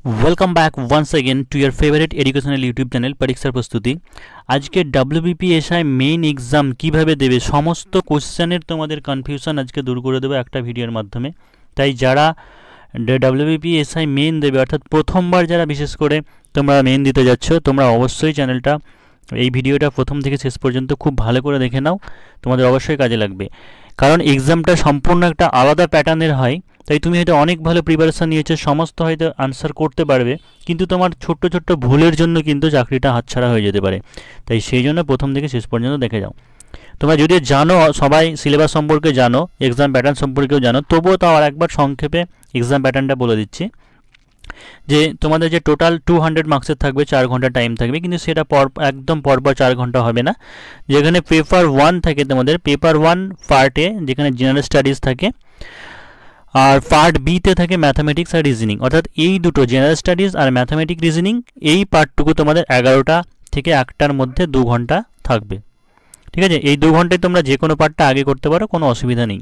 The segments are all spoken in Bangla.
Welcome back once again to your favourite educational YouTube channel পরীক্ষার প্রস্তুতি। আজকে ডব্লিউবিপিএসআই মেইন এক্সাম কিভাবে দেবে সমস্ত কোশ্চেনের তোমাদের কনফিউশন আজকে দূর করে দেবো একটা ভিডিওর মাধ্যমে। তাই যারা ডব্লিউবিপিএসআই মেইন দেবে অর্থাৎ প্রথমবার যারা বিশেষ করে তোমরা মেইন দিতে যাচ্ছ, তোমরা অবশ্যই চ্যানেলটা এই ভিডিওটা প্রথম থেকে শেষ পর্যন্ত খুব ভালো করে দেখে নাও, তোমাদের অবশ্যই কাজে লাগবে। কারণ এক্সামটা সম্পূর্ণ একটা আলাদা প্যাটার্নের হয়। তাই তুমি হয়তো অনেক ভালো প্রিপারেশান নিয়েছো, সমস্ত হয়তো আনসার করতে পারবে, কিন্তু তোমার ছোট্ট ছোট্ট ভুলের জন্য কিন্তু চাকরিটা হাতছাড়া হয়ে যেতে পারে। তাই সেই জন্য প্রথম থেকে শেষ পর্যন্ত দেখে যাও। তোমরা যদি জানো, সবাই সিলেবাস সম্পর্কে জানো, এক্সাম প্যাটার্ন সম্পর্কেও জানো, তবুও তাও আর একবার সংক্ষেপে এক্সাম প্যাটার্নটা বলে দিচ্ছি। যে তোমাদের যে টোটাল 200 মার্কসের থাকবে, 4 ঘন্টা টাইম থাকবে, কিন্তু সেটা একদম পরপর 4 ঘন্টা হবে না। যেখানে পেপার 1 থাকে, তোমাদের পেপার 1 পার্টে যেখানে জেনারেল স্টাডিজ থাকে, আর পার্ট বিতে থাকে ম্যাথামেটিক্স আর রিজনিং। অর্থাৎ এই দুটো জেনারেল স্টাডিজ আর ম্যাথামেটিক্স রিজনিং, এই পার্টটুকু তোমাদের 11টা থেকে 1টার মধ্যে 2 ঘন্টা থাকবে। ঠিক আছে, এই 2 ঘন্টায় তোমরা যে কোনো পার্টটা আগে করতে পারো, কোনো অসুবিধা নেই।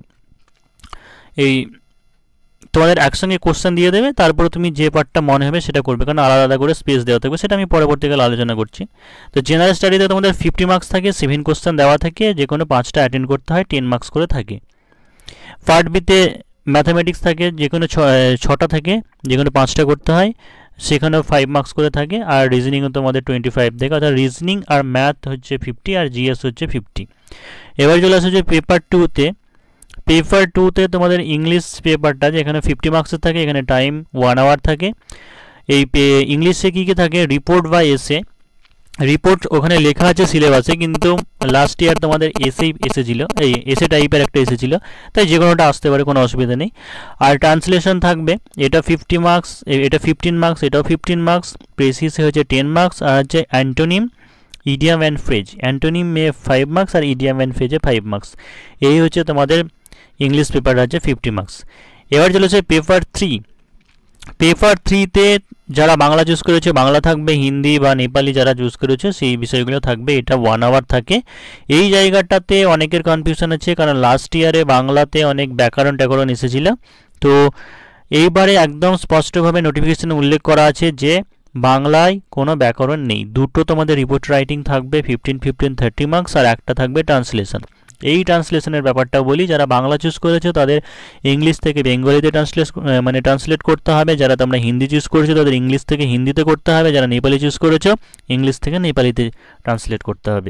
এই তোমাদের একসঙ্গে কোশ্চেন দিয়ে দেবে, তারপরে তুমি যে পার্টটা মনে হবে সেটা করবে, কারণ আলাদা আলাদা করে স্পেস দেওয়া থাকবে, সেটা আমি পরবর্তীকালে আলোচনা করছি। তো জেনারেল স্টাডিতে তোমাদের 50 মার্কস থাকে, 7 কোশ্চেন দেওয়া থাকে, যে কোনো 5টা অ্যাটেন্ড করতে হয়, 10 মার্কস করে থাকে। পার্ট বিতে ম্যাথামেটিক্স থাকে, যে কোনো 6টা থাকে, যে কোনো 5টা করতে হয়, সেখানেও 5 মার্কস করে থাকে। আর রিজনিংও তোমাদের 25 থেকে, অর্থাৎ রিজনিং আর ম্যাথ হচ্ছে 50 আর জিএস হচ্ছে 50। এবার চলে আসে যে পেপার 2তে। পেপার 2তে তোমাদের ইংলিশ পেপারটা যেখানে 50 মার্কসের থাকে, এখানে টাইম 1 আওয়ার থাকে। এই ইংলিশে কী কী থাকে, রিপোর্ট বা এসে। রিপোর্ট ওখানে লেখা আছে সিলেবাসে, কিন্তু লাস্ট ইয়ার তোমাদের এসেই এসেছিলো, এই এসে টাইপের একটা এসেছিলো, তাই যে কোনোটা আসতে পারে, কোনো অসুবিধা নেই। আর ট্রান্সলেশন থাকবে, এটা 50 মার্কস, এটা 15 মার্কস, এটাও 15 মার্কস। প্রেসিসে হচ্ছে 10 মার্কস, আর হচ্ছে অ্যান্টোনিম, ইডিয়াম অ্যান্ড ফ্রেজ। অ্যান্টোনিমে 5 মার্কস আর ইডিয়াম অ্যান্ড ফ্রেজে 5 মার্কস। এই হচ্ছে তোমাদের ইংলিশ পেপার আছে 50 মার্কস। এবার চলেছে পেপার 3। পেপার 3তে যারা বাংলা চুজ করেছে বাংলা থাকবে, হিন্দি বা নেপালি যারা চুজ করেছে সেই বিষয়গুলো থাকবে। এটা 1 আওয়ার থাকে। এই জায়গাটাতে অনেকের কনফিউশন আছে, কারণ লাস্ট ইয়ারে বাংলাতে অনেক ব্যাকরণ ট্যাকরণ এসেছিল। তো এইবারে একদম স্পষ্টভাবে নোটিফিকেশনে উল্লেখ করা আছে যে বাংলায় কোনো ব্যাকরণ নেই। দুটো তোমাদের রিপোর্ট রাইটিং থাকবে, 15 30 মার্কস, আর একটা থাকবে ট্রান্সলেশন। এই ট্রান্সলেশনের ব্যাপারটাও বলি, যারা বাংলা চুজ করেছো তাদের ইংলিশ থেকে বেঙ্গলিতে ট্রান্সলেট করতে হবে। যারা তোমরা হিন্দি চুজ করেছো তাদের ইংলিশ থেকে হিন্দিতে করতে হবে। যারা নেপালি চুজ করেছো ইংলিশ থেকে নেপালিতে ট্রান্সলেট করতে হবে।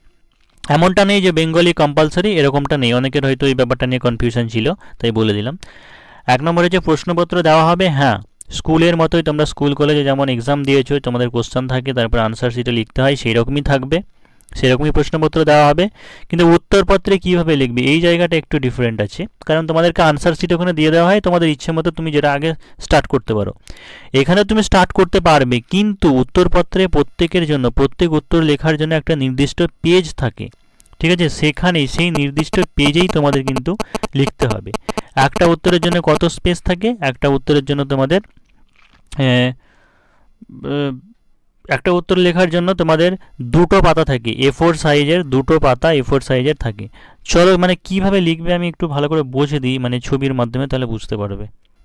এমনটা নেই যে বেঙ্গলি কম্পালসারি, এরকমটা নেই। অনেকের হয়তো এই ব্যাপারটা নিয়ে কনফিউশন ছিল, তাই বলে দিলাম। 1 নম্বরে যে প্রশ্নপত্র দেওয়া হবে, হ্যাঁ স্কুলের মতোই তোমরা স্কুল কলেজে যেমন এক্সাম দিয়েছো, তোমাদের কোশ্চেন থাকে, তারপর আনসার শিটে লিখতে হয়, সেই রকমই থাকবে, সেরকমই প্রশ্নপত্র দেওয়া হবে। কিন্তু উত্তরপত্রে কীভাবে লিখবে এই জায়গাটা একটু ডিফারেন্ট আছে, কারণ তোমাদেরকে আনসার শিট ওখানে দিয়ে দেওয়া হয়, তোমাদের ইচ্ছে মতো তুমি যেটা আগে স্টার্ট করতে পারো। এখানে তুমি স্টার্ট করতে পারবে, কিন্তু উত্তরপত্রে প্রত্যেকের জন্য, প্রত্যেক উত্তর লেখার জন্য একটা নির্দিষ্ট পেজ থাকে। ঠিক আছে, সেখানেই সেই নির্দিষ্ট পেজেই তোমাদের কিন্তু লিখতে হবে। একটা উত্তরের জন্য কত স্পেস থাকে, একটা উত্তরের জন্য তোমাদের একটা উত্তর লেখার জন্য তোমাদের 2টো পাতা থাকে, A4 সাইজের 2টো পাতা A4 সাইজের থাকে। চলো মানে কিভাবে লিখবে আমি একটু ভালো করে বুঝে দিই, মানে ছবির মাধ্যমে, তাহলে বুঝতে পারবে।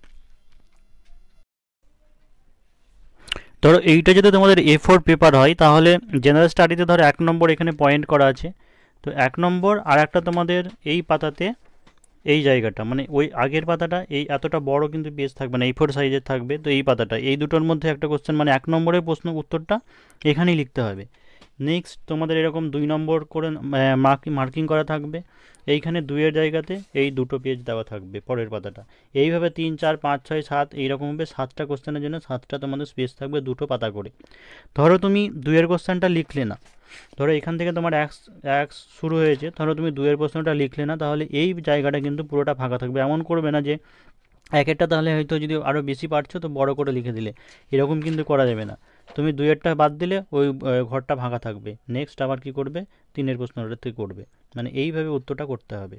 ধরো এইটা যদি তোমাদের A4 পেপার হয়, তাহলে জেনারেল স্টাডিতে ধরো 1 নম্বর এখানে পয়েন্ট করা আছে। তো 1 নম্বর, আর একটা তোমাদের এই পাতাতে এই জায়গাটা, মানে ওই আগের পাতাটা এই এতটা বড় কিন্তু পেজ থাকবে না, A4 সাইজের থাকবে। তো এই পাতাটা, এই দুটোর মধ্যে একটা কোশ্চেন, মানে 1 নম্বরের প্রশ্ন উত্তরটা এখানেই লিখতে হবে। নেক্সট তোমাদের এরকম 2 নম্বর করে মার্কিং করা থাকবে, এইখানে 2-এর জায়গাতে এই 2টো পেজ দেওয়া থাকবে পরের পাতাটা। এইভাবে 3 4 5 6 7 এইরকমভাবে 7টা কোশ্চেনের জন্য 7টা তোমাদের স্পেস থাকবে, 2টো পাতা করে। ধরো তুমি 2-এর কোশ্চেনটা লিখলে না, ধরো এখান থেকে তোমার এক শুরু হয়েছে, ধরো তুমি 2-এর প্রশ্নটা লিখলে না, তাহলে এই জায়গাটা কিন্তু পুরোটা ফাঁকা থাকবে। এমন করবে না যে একটা, তাহলে হয়তো যদি আরও বেশি পারছো তো বড় করে লিখে দিলে, এরকম কিন্তু করা যাবে না। তুমি 2-এরটা বাদ দিলে ওই ঘরটা ফাঁকা থাকবে। নেক্সট আবার কি করবে, 3-এর প্রশ্নটা থেকে করবে, মানে এইভাবে উত্তরটা করতে হবে।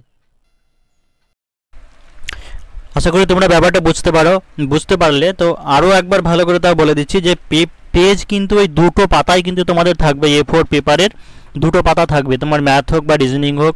আশা করি তোমরা ব্যাপারটা বুঝতে পারলে। তো আরও একবার ভালো করে তা বলে দিচ্ছি যে পেজ কিন্তু ওই 2টো পাতায় কিন্তু তোমাদের থাকবে, A4 পেপারের 2টো পাতা থাকবে। তোমার ম্যাথ হোক বা রিজনিং হোক,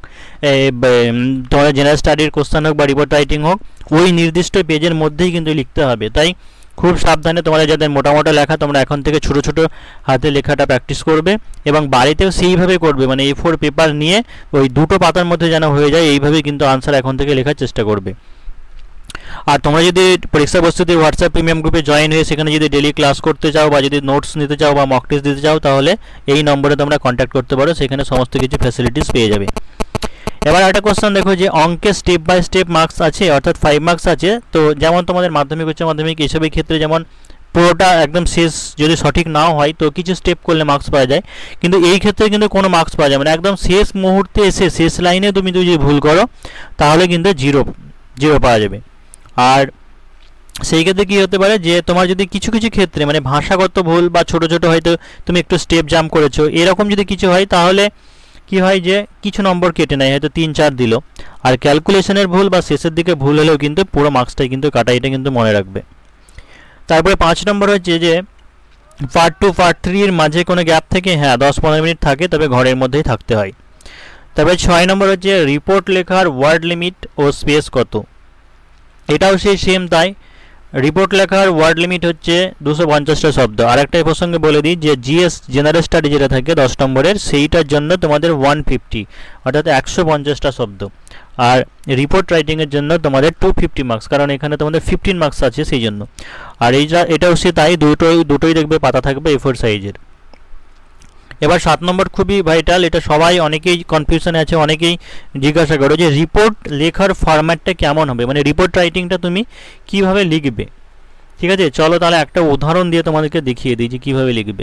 তোমার জেনারেল স্টাডির কোশ্চেন হোক বা রিপোর্ট রাইটিং হোক, ওই নির্দিষ্ট পেজের মধ্যেই কিন্তু লিখতে হবে। তাই খুব সাবধানে তোমাদের যাদের মোটা মোটা লেখা তোমরা এখন থেকে ছোট ছোট হাতে লেখাটা প্র্যাকটিস করবে এবং বাড়িতেও সেইভাবে করবে, মানে A4 পেপার নিয়ে ওই দুটো পাতার মধ্যে যেন হয়ে যায় এইভাবে কিন্তু আনসার এখন থেকে লেখার চেষ্টা করবে। আর তোমরা যদি পরীক্ষা প্রস্তুতি হোয়াটসঅ্যাপ প্রিমিয়াম গ্রুপে জয়েন হয়ে সেখানে যদি ডেলি ক্লাস করতে চাও বা যদি নোটস নিতে চাও বা মক টেস্ট দিতে চাও তাহলে এই নম্বরে তোমরা কন্ট্যাক্ট করতে পারো, সেখানে সমস্ত কিছু ফ্যাসিলিটিস পেয়ে যাবে। এবার একটা কোশ্চেন দেখো যে অঙ্কে স্টেপ বাই স্টেপ মার্কস আছে, অর্থাৎ 5 মার্কস আছে। তো যেমন তোমাদের মাধ্যমিক উচ্চ মাধ্যমিক এসবের ক্ষেত্রে যেমন পুরোটা একদম শেষ যদি সঠিক নাও হয় তো কিছু স্টেপ করলে মার্কস পাওয়া যায়, কিন্তু এই ক্ষেত্রে কিন্তু কোনো মার্কস পাওয়া যায় না। একদম শেষ মুহূর্তে এসে শেষ লাইনে তুমি যদি ভুল করো তাহলে কিন্তু জিরো পাওয়া যাবে। আর সেই ক্ষেত্রে কী হতে পারে যে তোমার যদি কিছু কিছু ক্ষেত্রে মানে ভাষাগত ভুল বা ছোট ছোট হয়তো তুমি একটু স্টেপ জাম্প করেছো এরকম যদি কিছু হয় তাহলে কি হয় যে কিছু নম্বর কেটে নেয়, হয়তো 3-4 দিল। আর ক্যালকুলেশনের ভুল বা শেষের দিকে ভুল হলেও কিন্তু পুরো মার্কসটাই কিন্তু কাটা, এটা কিন্তু মনে রাখবে। তারপরে 5 নম্বর হচ্ছে যে পার্ট 2 পার্ট 3 এর মাঝে কোনো গ্যাপ থেকে, হ্যাঁ 10-15 মিনিট থাকে, তবে ঘরের মধ্যেই থাকতে হয়। তারপরে 6 নম্বর হচ্ছে রিপোর্ট লেখার ওয়ার্ড লিমিট ও স্পেস কত, এটাও সেই সেম তাই। রিপোর্ট লেখার ওয়ার্ড লিমিট হচ্ছে 250টা শব্দ। আর একটা এই প্রসঙ্গে বলে দিই যে জিএস জেনারেল স্টাডি যেটা থাকে 10 নম্বরের সেইটার জন্য তোমাদের 150 অর্থাৎ 150টা শব্দ। আর রিপোর্ট রাইটিংয়ের জন্য তোমাদের 250 মার্কস, কারণ এখানে তোমাদের 15 মার্কস আছে সেই জন্য। আর এটাও সে তাই, দুটোই দেখবে পাতা থাকবে A4 সাইজের। এবার 7 নম্বর খুবই ভাইটাল, এটা সবাই অনেকেই কনফিউশনে আছে, অনেকেই জিজ্ঞাসা করো যে রিপোর্ট লেখার ফরম্যাটটা কেমন হবে, মানে রিপোর্ট রাইটিংটা তুমি কিভাবে লিখবে। ঠিক আছে, চলো তাহলে একটা উদাহরণ দিয়ে তোমাদেরকে দেখিয়ে দিই যে কীভাবে লিখবে।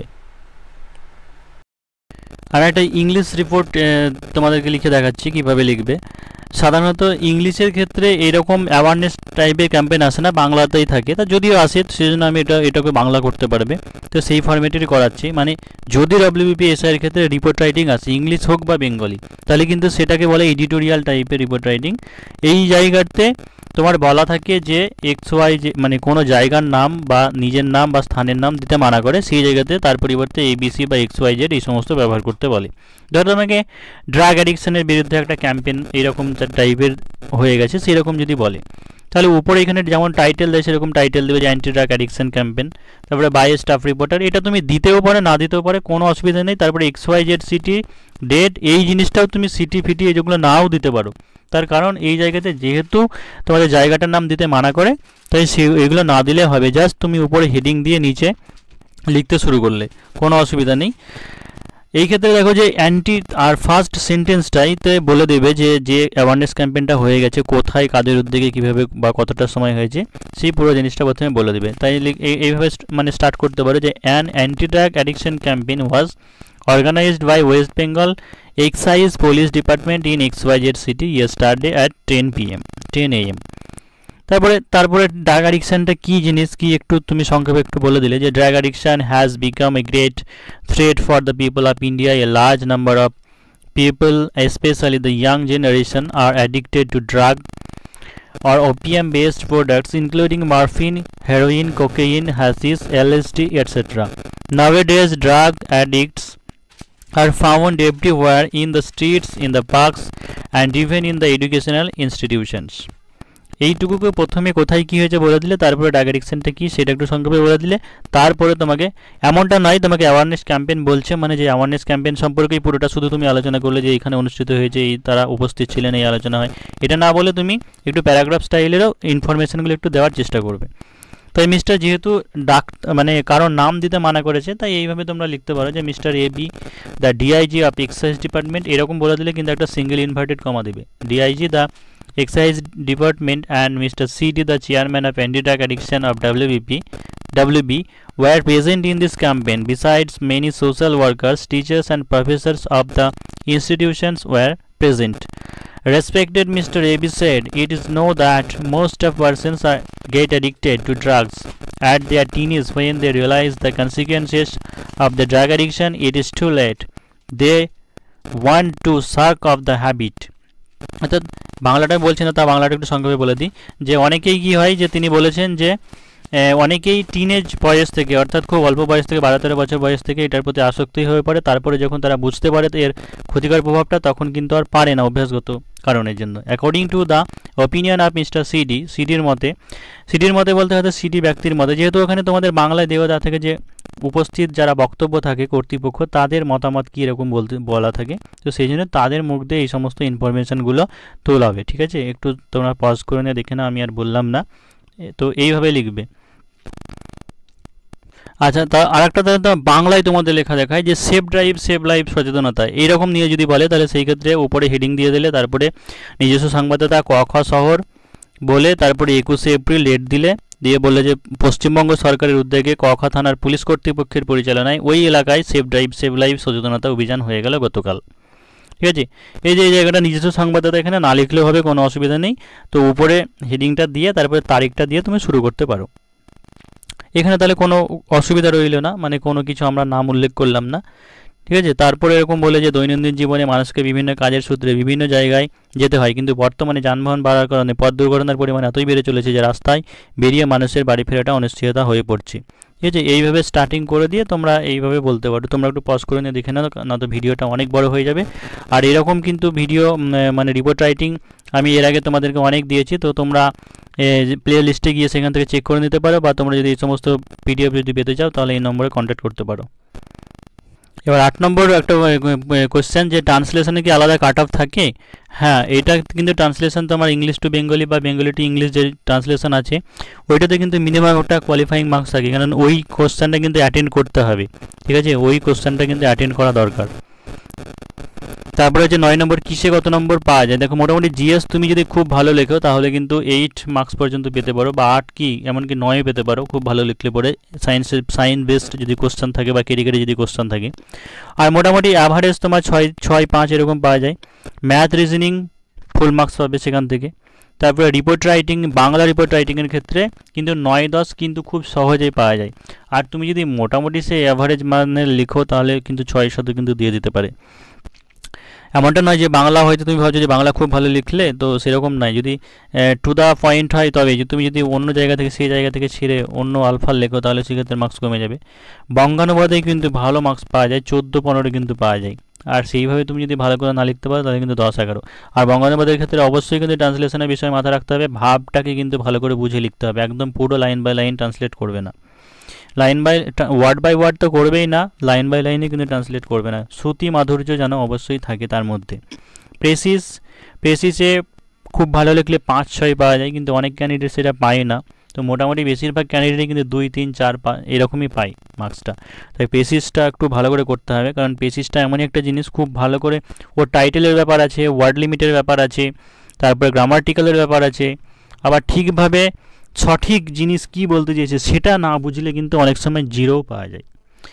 আর একটা ইংলিশ রিপোর্ট তোমাদেরকে লিখে দেখাচ্ছি কিভাবে লিখবে। সাধারণত ইংলিশের ক্ষেত্রে এরকম অ্যাওয়ারনেস টাইপের ক্যাম্পেইন আসে না, বাংলাতেই থাকে। তা যদিও আসে সেজন্য আমি এটাকে বাংলা করতে পারবে, তো সেই ফরম্যাটেরই করাচ্ছি। মানে যদি WBPSI এর ক্ষেত্রে রিপোর্ট রাইটিং আসে ইংলিশ হোক বা বেঙ্গলি, তাহলে কিন্তু সেটাকে বলে এডিটোরিয়াল টাইপের রিপোর্ট রাইটিং। এই জায়গাতে তোমার বলা থাকে যে XY যে মানে কোনো জায়গার নাম বা নিজের নাম বা স্থানের নাম দিতে মানা করে, সেই জায়গাতে তার পরিবর্তে ABC বা XYZ এই সমস্ত ব্যবহার করতে বলে। ধরো তোমাকে ড্রাগ অ্যাডিকশনের বিরুদ্ধে একটা ক্যাম্পেইন এইরকম টাইপের হয়ে গেছে সেরকম যদি বলে, তাহলে উপরে এখানে যেমন টাইটেল দেয় সেরকম টাইটেল দেবে যে অ্যান্টি ড্রাগ অ্যাডিকশন ক্যাম্পেইন। তারপরে বাই স্টাফ রিপোর্টার, এটা তুমি দিতেও পারে না দিতেও পারে, কোনো অসুবিধা নেই। তারপরে XYZ সিটি ডেট, এই জিনিসটাও তুমি সিটি ফিটি যেগুলো নাও দিতে পারো, তার কারণ এই জায়গাতে যেহেতু তোমাদের জায়গাটার নাম দিতে মানা করে তাই এগুলো না দিলে হবে। জাস্ট তুমি উপরে হেডিং দিয়ে নিচে লিখতে শুরু করলে কোনো অসুবিধা নেই। এই ক্ষেত্রে দেখো যে অ্যান্টি আর ফার্স্ট সেন্টেন্সটাইতে বলে দেবে যে অ্যাওয়ারনেস ক্যাম্পেইনটা হয়ে গেছে কোথায়, কাদের উদ্যোগে, কীভাবে বা কতটার সময় হয়েছে, সেই পুরো জিনিসটা প্রথমে বলে দেবে। তাই এইভাবে মানে স্টার্ট করতে পারো যে an anti drug addiction campaign was organized by West Bengal Excise Police Department in XYZ city yesterday at 10 AM। তারপরে ড্রাগ অ্যাডিকশনটা কী জিনিস কি একটু তুমি সংক্ষেপে একটু বলে দিলে যে drug addiction has become a great threat for the people of India. A large number of people, especially the young generation, are addicted to drug or opium based products including morphine, heroin, cocaine, hashish, LSD, etc. Nowadays drug addicts are found everywhere, in the streets, in the parks, and even in the educational institutions. এইটুকুকে প্রথমে কোথায় কী হয়েছে বলে দিলে, তারপরে ড্রাগ অ্যাডিকশনটা কী সেটা একটু সংক্ষেপে বলে দিলে, তারপরে তোমাকে এমনটা নয় তোমাকে অ্যাওয়ারনেস ক্যাম্পেইন বলছে মানে যে অ্যাওয়ারনেস ক্যাম্পেইন সম্পর্কেই পুরোটা শুধু তুমি আলোচনা করলে যে এখানে অনুষ্ঠিত হয়েছে, এই তারা উপস্থিত ছিলেন, এই আলোচনা হয়, এটা না বলে তুমি একটু প্যারাগ্রাফ স্টাইলেরও ইনফরমেশনগুলো একটু দেওয়ার চেষ্টা করবে। তাই মিস্টার যেহেতু মানে কারোর নাম দিতে মানা করেছে তাই এইভাবে তোমরা লিখতে পারো যে mister AB the DIG of excise department, এরকম বলে দিলে কিন্তু একটা সিঙ্গেল ইনভার্টেড কমা দেবে। DIG the Excise Department and Mr. CD, the chairman of Anti-Drug Addiction of WB, were present in this campaign. Besides, many social workers, teachers and professors of the institutions were present. Respected Mr. AB said, it is known that most of persons get addicted to drugs at their teens. When they realize the consequences of the drug addiction, it is too late. They want to suck off the habit. অর্থাৎ বাংলাটা বলছি না, তা বাংলাটা একটু সংক্ষেপে বলে দিই যে অনেকেই কী হয় যে তিনি বলেছেন যে অনেকেই টিনেজ বয়স থেকে অর্থাৎ খুব অল্প বয়স থেকে 12-13 বছর বয়স থেকে এটার প্রতি আসক্তি হয়ে পড়ে, তারপরে যখন তারা বুঝতে পারে এর ক্ষতিকর প্রভাবটা তখন কিন্তু আর পারে না অভ্যাসগত কারণের জন্য। According to the opinion of mister সিডির মতে বলতে হয়তো সিডি ব্যক্তির মতে, যেহেতু ওখানে তোমাদের বাংলায় দেওয়া থাকে যে উপস্থিত যারা বক্তব্য থাকে কর্তৃপক্ষ তাদের মতামত কী এরকম বলা থাকে, তো সেই জন্য তাদের মুখ দিয়ে এই সমস্ত ইনফরমেশানগুলো তোলা হবে। ঠিক আছে, একটু তোমরা পজ করে নিয়ে দেখে না, আমি আর বললাম না, তো এইভাবে লিখবে। আচ্ছা, তা আরেকটা বাংলায় তোমাদের লেখা দেখায় যে সেফ লাইফ সচেতনতা এইরকম নিয়ে যদি বলে, তাহলে সেই ক্ষেত্রে উপরে হেডিং দিয়ে দিলে, তারপরে নিজস্ব সংবাদদাতা ক খ শহর বলে, তারপরে 21শে এপ্রিল ডেট দিয়ে বললে যে পশ্চিমবঙ্গ সরকারের উদ্যোগে ক খ থানার পুলিশ কর্তৃপক্ষের পরিচালনায় ওই এলাকায় সেফ লাইফ সচেতনতা অভিযান হয়ে গেল গতকাল। ঠিক আছে, এই যে এই জায়গাটা নিজস্ব সংবাদদাতা এখানে না লিখলেও হবে, কোনো অসুবিধা নেই। তো উপরে হেডিংটা দিয়ে তারপরে তারিখটা দিয়ে তুমি শুরু করতে পারো। এখানে তাহলে কোনো অসুবিধা রইল না, মানে কোনো কিছু আমরা নাম উল্লেখ করলাম না। ঠিক আছে, তারপরে এরকম বলে যে দৈনন্দিন জীবনে মানুষকে বিভিন্ন কাজের সূত্রে বিভিন্ন জায়গায় যেতে হয়, কিন্তু বর্তমানে যানবাহন বাড়ার কারণে পথ দুর্ঘটনার পরিমাণ এতই বেড়ে চলেছে যে রাস্তায় বেরিয়ে মানুষের বাড়ি ফেরাটা অনিশ্চয়তা হয়ে পড়ছে। ঠিক আছে, এইভাবে স্টার্টিং করে দিয়ে তোমরা এইভাবে বলতে পারো। তোমরা একটু পজ করে নিয়ে দেখে নাও, না তো ভিডিওটা অনেক বড় হয়ে যাবে। আর এরকম কিন্তু ভিডিও মানে রিপোর্ট রাইটিং আমি এর আগে তোমাদেরকে অনেক দিয়েছি, তো তোমরা প্লে লিস্টে গিয়ে সেখান থেকে চেক করে নিতে পারো, বা তোমরা যদি এই সমস্ত পিডিএফ যদি পেতে চাও তাহলে এই নম্বরে কন্ট্যাক্ট করতে পারো। এবার 8 নম্বর একটা কোশ্চেন, যে ট্রান্সলেশনে কি আলাদা কাট অফ থাকে? হ্যাঁ, এটা কিন্তু ট্রান্সলেশন তোমার ইংলিশ টু বেঙ্গলি বা বেঙ্গলি টু ইংলিশ যে ট্রান্সলেশন আছে ওইটাতে কিন্তু মিনিমাম একটা কোয়ালিফাইং মার্কস থাকে, কারণ ওই কোশ্চেনটা কিন্তু অ্যাটেন্ড করতে হবে। ঠিক আছে, ওই কোশ্চেনটা কিন্তু অ্যাটেন্ড করা দরকার। তারপরে হচ্ছে 9 নম্বর, কিসে কত নম্বর পাওয়া যায়? দেখো, মোটামুটি জিএস তুমি যদি খুব ভালো লেখো তাহলে কিন্তু 8 মার্কস পর্যন্ত পেতে পারো, বা 8 কি এমনকি 9 পেতে পারো খুব ভালো লিখলে পরে, সায়েন্স বেসড যদি কোশ্চেন থাকে বা ক্যাটেগরি যদি কোশ্চেন থাকে। আর মোটামুটি অ্যাভারেজ তোমার 6-5 এরকম পাওয়া যায়। ম্যাথ রিজনিং ফুল মার্কস পাবে সেখান থেকে। তারপরে রিপোর্ট রাইটিং, বাংলা রিপোর্ট রাইটিংয়ের ক্ষেত্রে কিন্তু 9-10 কিন্তু খুব সহজেই পাওয়া যায়। আর তুমি যদি মোটামুটি সে অ্যাভারেজ মানের লিখো তাহলে কিন্তু 6-7 কিন্তু দিয়ে দিতে পারে। এমনটা নয় যে বাংলা হয়তো তুমি ভাবছো যে বাংলা খুব ভালো লিখলে, তো সেরকম নয়। যদি টু দ্য পয়েন্ট হয় তবে, তুমি যদি অন্য জায়গা থেকে সেই জায়গা থেকে ছেড়ে অন্য আলফার লেখো তাহলে সেক্ষেত্রে মার্কস কমে যাবে। বঙ্গানুবাদে কিন্তু ভালো মার্কস পাওয়া যায়, 14-15 কিন্তু পাওয়া যায়। আর সেইভাবে তুমি যদি ভালো করে না লিখতে পারো তাহলে কিন্তু 10-11। আর বঙ্গানুবাদের ক্ষেত্রে অবশ্যই কিন্তু ট্রান্সলেশনের বিষয়ে মাথা রাখতে হবে, ভাবটাকে কিন্তু ভালো করে বুঝে লিখতে হবে, একদম পুরো লাইন বাই লাইন ট্রান্সলেট করবে না। ওয়ার্ড বাই ওয়ার্ড তো করবেই না, লাইন বাই লাইনে কিন্তু ট্রান্সলেট করবে না। শ্রুতি মাধুর্য যেন অবশ্যই থাকে তার মধ্যে। প্রেসিসে খুব ভালো লিখলে 5-6 পাওয়া যায়, কিন্তু অনেক ক্যান্ডিডেট সেটা পায় না। তো মোটামুটি বেশিরভাগ ক্যান্ডিডেটই কিন্তু 2-3-4 এরকমই পায় মার্কসটা। তাই প্রেসিসটা একটু ভালো করে করতে হবে, কারণ প্রেসিসটা এমনই একটা জিনিস, খুব ভালো করে ওর টাইটেলের ব্যাপার আছে, ওয়ার্ড লিমিটের ব্যাপার আছে, তারপরে গ্রামাটিক্যালের ব্যাপার আছে। আবার ঠিকভাবে সঠিক জিনিস কি বলতে চেয়েছে সেটা না বুঝলে কিন্তু অনেক সময় জিরো পাওয়া যায়।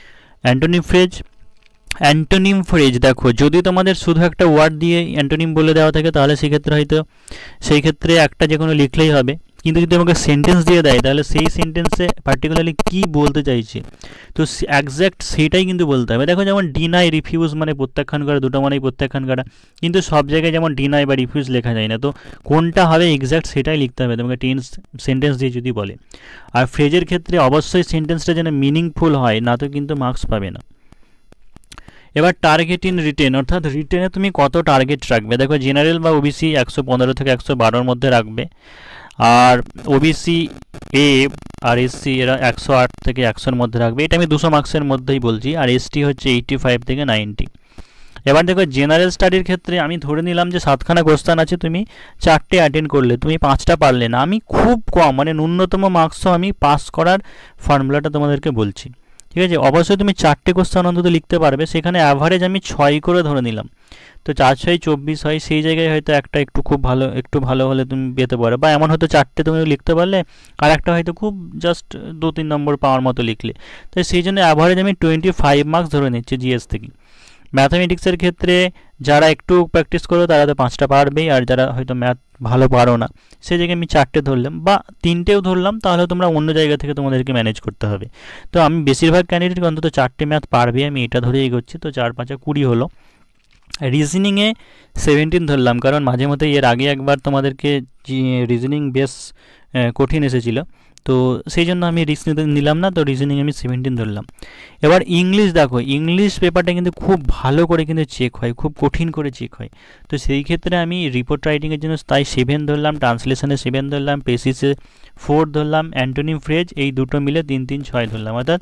অ্যান্টোনিম ফ্রেজ দেখো, যদি তোমাদের শুধু একটা ওয়ার্ড দিয়ে অ্যান্টোনিম বলে দেওয়া থাকে তাহলে সেক্ষেত্রে হয়তো সেই ক্ষেত্রে একটা যে কোনো লিখলেই হবে, কিন্তু যদি আমাকে সেন্টেন্স দিয়ে দেয় তাহলে সেই সেন্টেন্সে পার্টিকুলারলি কী বলতে চাইছে তো একজ্যাক্ট সেটাই কিন্তু বলতে হবে। দেখো, যেমন ডিনাই রিফিউজ মানে প্রত্যাখ্যান করা, দুটো মানেই প্রত্যাখ্যান করা, কিন্তু সব জায়গায় যেমন ডিনাই বা রিফিউজ লেখা যায় না। তো কোনটা হবে এক্স্যাক্ট সেটাই লিখতে হবে তোমাকে সেন্টেন্স দিয়ে যদি বলে। আর ফ্রেজের ক্ষেত্রে অবশ্যই সেন্টেন্সটা যেন মিনিংফুল হয়, না তো কিন্তু মার্কস পাবে না। এবার টার্গেট ইন রিটেন, অর্থাৎ রিটেনে তুমি কত টার্গেট রাখবে। দেখো, জেনারেল বা ওবিসি 115 থেকে 112-র মধ্যে রাখবে, আর ওবিসি এ আর এসসি এরা 108 থেকে 100-র মধ্যে রাখবে। এটা আমি 200 মার্কসের মধ্যেই বলছি। আর এসটি হচ্ছে 85 থেকে 90। এবার দেখো, জেনারেল স্টাডির ক্ষেত্রে আমি ধরে নিলাম যে 7খানা কোশ্চেন আছে, তুমি 4টে অ্যাটেন্ড করলে, তুমি 5টা পারলে না। আমি খুব কম মানে ন্যূনতম মার্কসও আমি পাস করার ফর্মুলাটা তোমাদেরকে বলছি। ঠিক আছে, অবশ্যই তুমি 4টে কোশ্চেন অন্তত লিখতে পারবে, সেখানে অ্যাভারেজ আমি 6 করে ধরে নিলাম। তো 4-6 24 হয়, সেই জায়গায় হয়তো একটা একটু ভালো হলে তুমি পেতে পারো, বা এমন হয়তো 4টে তুমি লিখতে পারলে আর একটা হয়তো খুব জাস্ট 2-3 নম্বর পাওয়ার মতো লিখলে। তো সেই জন্য অ্যাভারেজ আমি 25 মার্কস ধরে নিচ্ছি জিএস থেকে। ম্যাথামেটিক্সের ক্ষেত্রে যারা একটু প্র্যাকটিস করো তারা তো 5টা পারবেই, আর যারা হয়তো ম্যাথ ভালো পারো না সেই জায়গায় আমি 4টে ধরলাম বা 3টেও ধরলাম, তাহলে তোমরা অন্য জায়গা থেকে তোমাদেরকে ম্যানেজ করতে হবে। তো আমি বেশিরভাগ ক্যান্ডিডেটকে অন্তত 4টে ম্যাথ পারবে, আমি এটা ধরেই এগোচ্ছি। তো 4-5 20 হলো। রিজনিংয়ে 17 ধরলাম, কারণ মাঝে মধ্যে এর আগে একবার তোমাদেরকে রিজনিং বেশ কঠিন এসেছিলো, তো সেই জন্য আমি রিস্ক নিলাম না, তো রিজনিং আমি 17 ধরলাম। এবার ইংলিশ দেখো, ইংলিশ পেপারটা কিন্তু খুব ভালো করে কিন্তু চেক হয়, খুব কঠিন করে চেক হয়। তো সেই ক্ষেত্রে আমি রিপোর্ট রাইটিংয়ের জন্য তাই 7 ধরলাম, ট্রান্সলেশনে 7 ধরলাম, প্রেসিসে 4 ধরলাম, অ্যান্টোনিম ফ্রেজ এই দুটো মিলে 3 3 6 ধরলাম, অর্থাৎ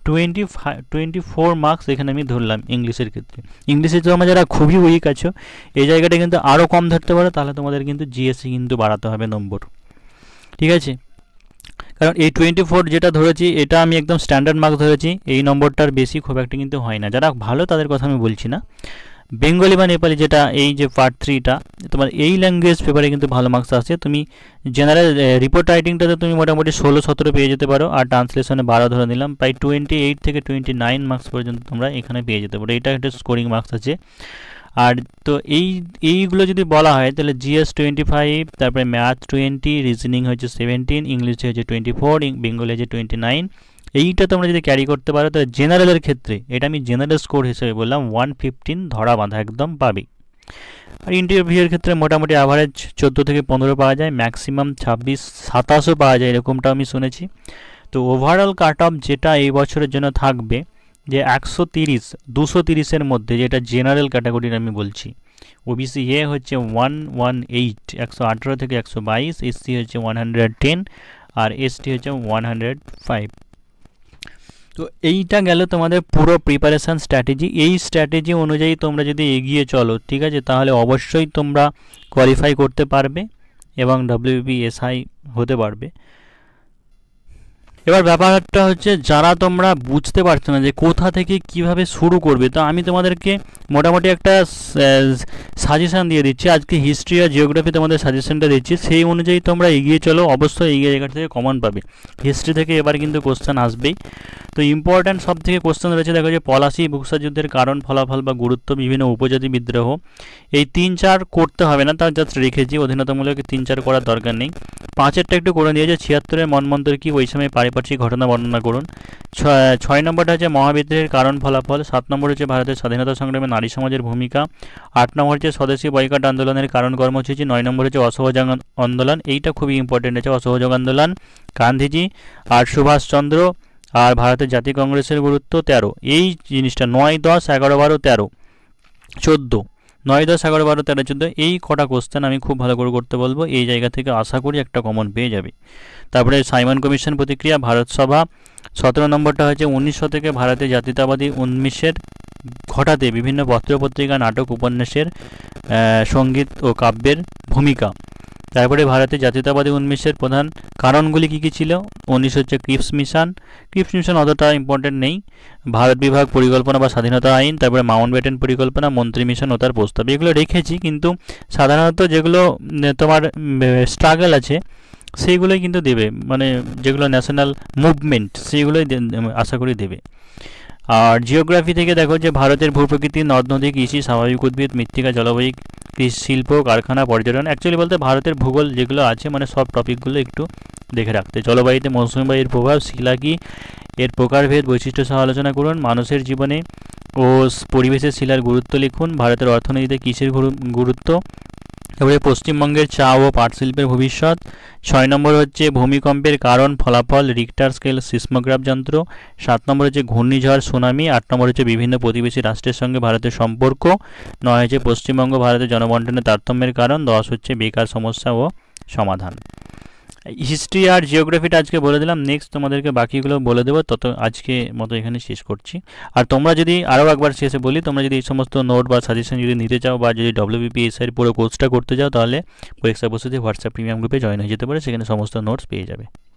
24 মার্কস এখানে আমি ধরলাম ইংলিশের ক্ষেত্রে। ইংলিশে তোমরা যারা খুবই উইক আছো এই জায়গাটা কিন্তু আরও কম ধরতে পারো, তাহলে তোমাদের কিন্তু জিএসসি কিন্তু বাড়াতে হবে নম্বর, ঠিক আছে। কারণ এই 24 যেটা ধরেছি এটা আমি একদম স্ট্যান্ডার্ড মার্কস ধরেছি, এই নম্বরটার বেশি খুব একটা কিন্তু হয় না। যারা ভালো তাদের কথা আমি বলছি না। বেঙ্গলি বা নেপালি যেটা এই যে পার্ট 3টা তোমার এই ল্যাঙ্গুয়েজ পেপারে কিন্তু ভালো মার্কস আসছে। তুমি জেনারেল রিপোর্ট রাইটিংটাতে তুমি মোটামুটি 16-17 পেয়ে যেতে পারো, আর ট্রান্সলেশনে 12 ধরে নিলাম, প্রায় 28 থেকে 29 মার্কস পর্যন্ত তোমরা এখানে পেয়ে যেতে পারো। এটা একটা স্কোরিং মার্কস আছে। আর তো এইগুলো যদি বলা হয় তাহলে জিএস 25, তারপরে ম্যাথ 20, রিজনিং হচ্ছে 17, ইংলিশে হচ্ছে 24, বেঙ্গলি হচ্ছে 29। এইটা তোমরা যদি ক্যারি করতে পারো তাহলে জেনারেলের ক্ষেত্রে, এটা আমি জেনারেল স্কোর হিসেবে বললাম, 115 ধরা বাঁধা একদম পাবে। আর ইন্টারভিউয়ের ক্ষেত্রে মোটামুটি অ্যাভারেজ 14 থেকে 15 পাওয়া যায়, ম্যাক্সিমাম 26-27ও পাওয়া যায়, এরকমটা আমি শুনেছি। তো ওভারঅল কাট অফ যেটা এই বছরের জন্য থাকবে যে 130-230-এর মধ্যে, যেটা জেনারেল ক্যাটাগরির আমি বলছি। ওবিসি এ হচ্ছে 118, 118 থেকে 122, এসসি হচ্ছে 110, আর এসটি হচ্ছে 105। তো এইটা গেল তোমাদের পুরো প্রিপারেশান স্ট্র্যাটেজি। এই স্ট্র্যাটেজি অনুযায়ী তোমরা যদি এগিয়ে চলো, ঠিক আছে, তাহলে অবশ্যই তোমরা কোয়ালিফাই করতে পারবে এবং WBPSI হতে পারবে। এবার ব্যাপারটা হচ্ছে যারা তোমরা বুঝতে পারছো না যে কোথা থেকে কিভাবে শুরু করবে, তো আমি তোমাদেরকে মোটামুটি একটা সাজেশান দিয়ে দিচ্ছি। আজকে হিস্ট্রি আর জিওগ্রাফি তোমাদের সাজেশনটা দিচ্ছি, সেই অনুযায়ী তোমরা এগিয়ে চলো, অবশ্যই এই জায়গা থেকে কমন পাবে। হিস্ট্রি থেকে এবার কিন্তু কোশ্চেন আসবেই। তো ইম্পর্ট্যান্ট সব থেকে কোশ্চেন রয়েছে দেখো, যে পলাশি বুকসা যুদ্ধের কারণ, ফলাফল বা গুরুত্ব, বিভিন্ন উপজাতি বিদ্রোহ। এই 3-4 করতে হবে না, তার জাস্ট রেখেছি, অধীনতামূলক 3-4 করার দরকার নেই। 5-এরটা একটু করে দিয়েছে, 76-এর মনমন্ত্র কি, ওই সময় পারিপার্শ্বিক ঘটনা বর্ণনা করুন। 6 নম্বরটা হচ্ছে মহাবিদ্রোহের কারণ ফলাফল। 7 নম্বর হচ্ছে ভারতের স্বাধীনতা সংগ্রামে নারী সমাজের ভূমিকা। 8 নম্বর হচ্ছে স্বদেশী বয়কট আন্দোলনের কারণ কর্মসূচি। 9 নম্বর হচ্ছে অসহযোগ আন্দোলন, এইটা খুবই ইম্পর্টেন্ট আছে, অসহযোগ আন্দোলন, গান্ধীজি আর সুভাষচন্দ্র, আর ভারতের জাতীয় কংগ্রেসের গুরুত্ব। 13 এই জিনিসটা, 9, 10, 11, 12, 13, 14, 9, 10, 11, 12, 13, 14 এই কটা কোশ্চেন আমি খুব ভালো করে করতে বলবো। এই জায়গা থেকে আশা করি একটা কমন পেয়ে যাবে। তারপরে সাইমন কমিশন প্রতিক্রিয়া, ভারত সভা। 17 নম্বরটা হচ্ছে 19 শতকে ভারতে জাতীয়তাবাদী উন্মেষের ঘটাতে বিভিন্ন পত্রপত্রিকা, নাটক, উপন্যাসের, সঙ্গীত ও কাব্যের ভূমিকা। তারপরে ভারতে জাতীয়তাবাদী উন্মেষের প্রধান কারণগুলি কী কী ছিল। 19 হচ্ছে ক্রিপস মিশন। ক্রিপস মিশন অতটা ইম্পর্টেন্ট নেই। ভারত বিভাগ পরিকল্পনা বা স্বাধীনতা আইন, তারপরে মাউন্টব্যাটেন পরিকল্পনা, মন্ত্রী মিশন ও তার প্রস্তাব, এগুলো রেখেছি। কিন্তু সাধারণত যেগুলো তোমার স্ট্রাগল আছে সেইগুলোই কিন্তু দেবে, মানে যেগুলো ন্যাশনাল মুভমেন্ট সেইগুলোই আশা করি দেবে। আর জিওগ্রাফি থেকে দেখো যে ভারতের ভূপ্রকৃতি, নদ নদী, কৃষি, স্বাভাবিক উদ্ভিদ, মৃত্তিকা, জলবায়ু, কৃষি, শিল্প, কারখানা, পর্যটন, অ্যাকচুয়ালি বলতে ভারতের ভূগোল যেগুলো আছে মানে সব টপিকগুলো একটু দেখে রাখতে। জলবায়ুতে মৌসুমী বায়ুর প্রভাব, শিলা কি, এর প্রকারভেদ, বৈশিষ্ট্য সহ আলোচনা করুন। মানুষের জীবনে ও পরিবেশের শিলার গুরুত্ব লিখুন। ভারতের অর্থনীতিতে কৃষির গুরুত্ব। তারপরে পশ্চিমবঙ্গের চা ও পাট শিল্পের ভবিষ্যৎ। 6 নম্বর হচ্ছে ভূমিকম্পের কারণ ফলাফল, রিক্টার স্কেল, সিসমোগ্রাফ যন্ত্র। 7 নম্বর হচ্ছে ঘূর্ণিঝড়, সুনামি। 8 নম্বর হচ্ছে বিভিন্ন প্রতিবেশী রাষ্ট্রের সঙ্গে ভারতের সম্পর্ক। 9 হচ্ছে পশ্চিমবঙ্গ ভারতের জনবন্টনের তারতম্যের কারণ। 10 হচ্ছে বেকার সমস্যা ও সমাধান। হিস্ট্রি আর জিওগ্রাফিটা আজকে বলে দিলাম, নেক্সট তোমাদেরকে বাকিগুলো বলে দেবো। তত আজকে মতো এখানে শেষ করছি। আর তোমরা যদি আরও একবার শেষে বলি, তোমরা যদি এই সমস্ত নোট বা সাজেশন যদি নিতে চাও বা যদি WBPSI পুরো কোর্সটা করতে চাও, তাহলে পরীক্ষা প্রস্তুতি হোয়াটসঅ্যাপ প্রিমিয়াম গ্রুপে জয়েন হয়ে যেতে পারে, সেখানে সমস্ত নোটস পেয়ে যাবে।